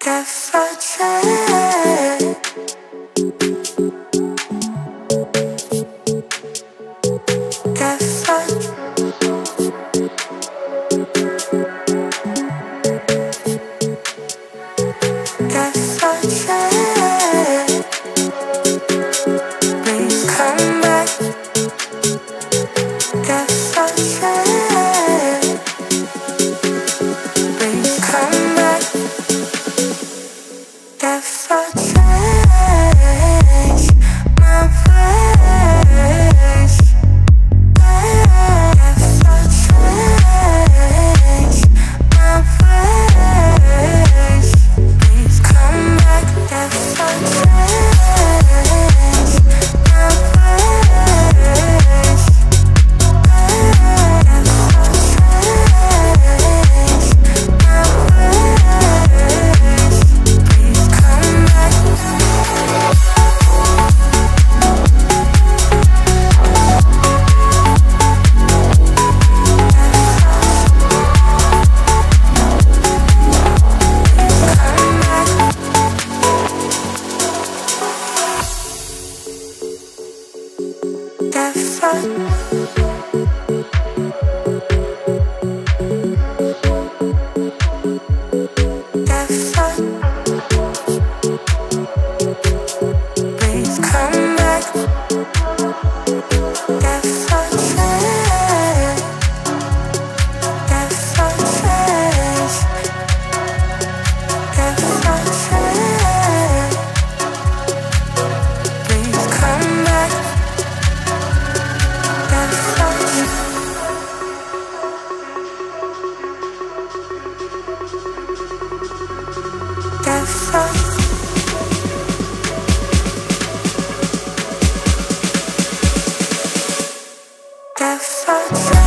Guess I tried. Guess I. Guess I tried. Please come back. Guess I tried. Please come back. Guess I changed my place. Guess I changed my place. Please come back. Guess I changed my place. Guess I changed my place. Please come back. Guess please come back. Guess I changed. Guess I changed. Guess I changed. Please come back. Guess I guess I guess I